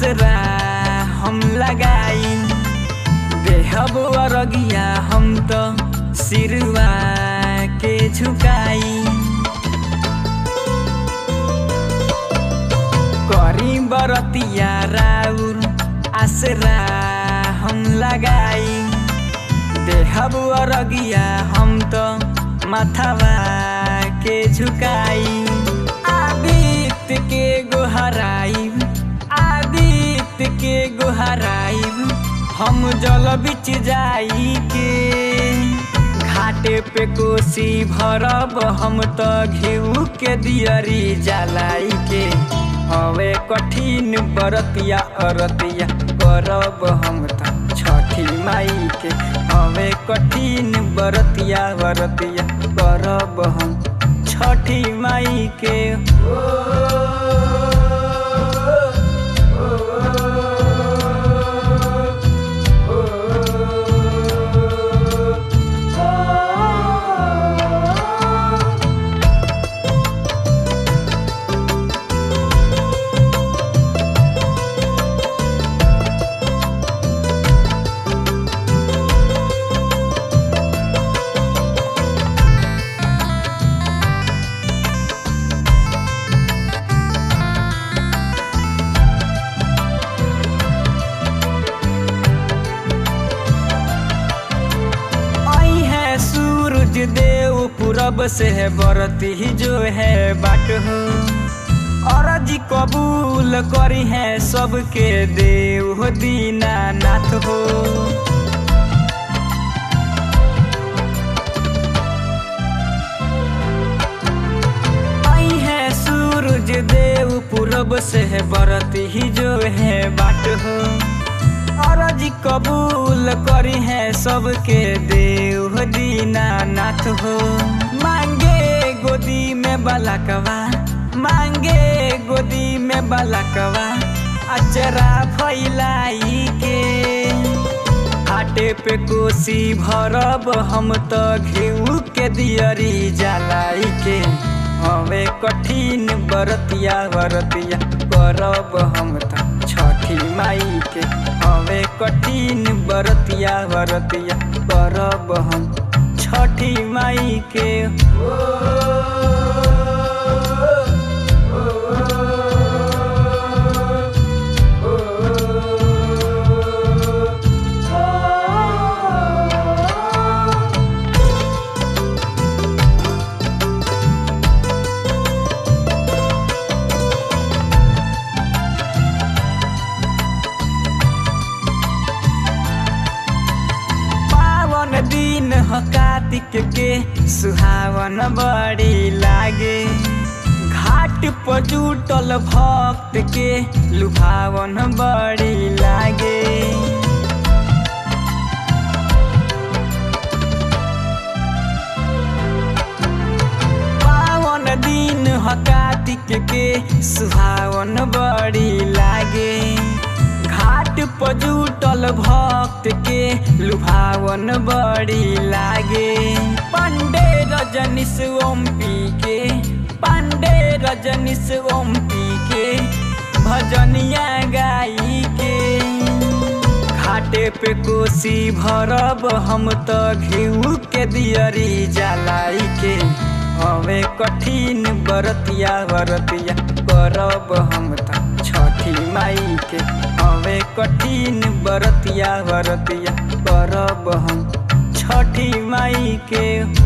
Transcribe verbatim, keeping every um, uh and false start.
आसरा हम लगाई देहब अरगिया हम तो सिरवा के झुकाई करी बरतिया राउर आसरा हम लगाई देहब अरगिया हम तो माथावा के झुकाई आदित्य के गोहराई आदित्य के गोहराई हम जल बिच जाई के घाटे पे कोसी भरब हम तो घिउ के दियरी जलाई के हवे कठिन बरतिया अरतिया करब हम तो छठी माई के हवे कठिन बरतिया बरतिया करब हम छठी माई के देव पूरब से है बरती जो है बाट हो अरजी कबूल करी है सबके देव हो दीनानाथ हो आई है सूरज देव पूरब से है बरती जो है बाट हो अरजी कबूल करी है सबके देव दीनानाथ हो मांगे गोदी में बालकवा मांगे गोदी में बालकवा अचरा फैलाई के घाटे पे कोसी भरब हम तो घिउ के दियरी जलाई के हवे कठिन बरतिया बरतिया करब हम तो छठी माई के हवे कठिन बरतिया बरतिया करब हम छठी माई के दिन ह कार्तिक के सुहावन बड़ी लागे घाट पर जुटल भक्त के लुभावन बड़ी लागे पावन दिन ह कार्तिक के सुहावन बड़ी लागे घाट पर जुटल भक्त के लुभावन बड़ी लागे पांडे रजनीश ओम पी के पांडे रजनीश ओम पी के भजनिया गाई के घाटे पे कोसी भरब हम तो घिउ के दियरी जलाई के हवे कठिन बरतिया बरतिया करब हम तो छठी माई के हवे कठिन बरतिया बरतिया करब हम छठी माई के।